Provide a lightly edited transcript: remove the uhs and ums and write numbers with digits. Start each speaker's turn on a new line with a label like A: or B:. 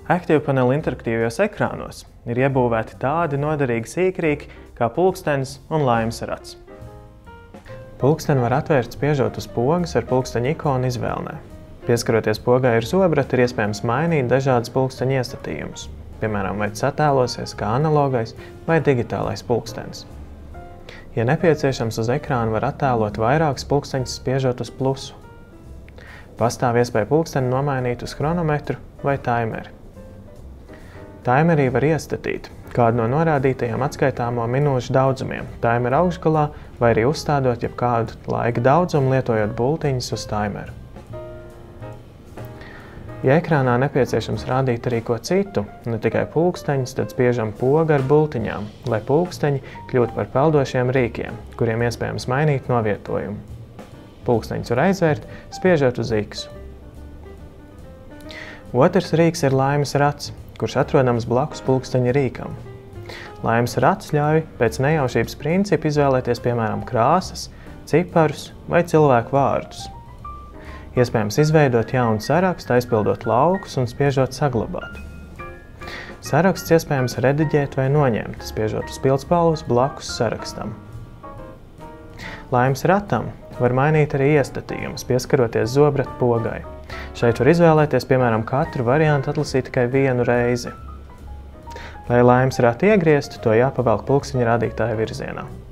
A: ActivePanel interaktīvajos ekrānos ir iebūvēti tādi noderīgi sīkrīki kā pulkstenis un laimes rats. Pulksteni var atvērt spiežot uz pogas ar pulksteņa ikonu izvēlnē. Pieskaroties pogai ar zobrati, ir iespējams mainīt dažādas pulksteņa iestatījumus, piemēram, vai tas attēlosies kā analogais vai digitālais pulkstenis. Ja nepieciešams, uz ekrāna var attēlot vairākus pulksteņus spiežot uz plusu. Pastāv iespēja pulksteni nomainīt uz chronometru vai taimeri. Taimerī var iestatīt kādu no norādītajiem atskaitāmo minūšu daudzumiem taimera augšgalā vai arī uzstādot jebkādu laika daudzumu, lietojot bultiņus uz taimeru. Ja ekrānā nepieciešams rādīt arī ko citu, ne tikai pulksteņus, tad spiežam pogu ar bultiņām, lai pulksteņi kļūtu par peldošiem rīkiem, kuriem iespējams mainīt novietojumu. Pulksteņus var aizvērt, spiežot uz X. Otrs rīks ir laimes rats, kurš atrodams blakus pulksteņa rīkam. Laimes rats ļauj pēc nejaušības principa izvēlēties, piemēram, krāsas, ciparus vai cilvēku vārdus. Iespējams izveidot jaunu sarakstu, aizpildot laukus un spiežot saglabāt. Saraksts iespējams rediģēt vai noņemt, spiežot uz pildspalvas blakus sarakstam. Laimes ratam var mainīt arī iestatījumus, pieskaroties zobrata pogai. Šeit var izvēlēties, piemēram, katru variantu atlasīt tikai vienu reizi. Lai laimes ratu iegrieztu, to jāpavelk pulksteņa rādītāja virzienā.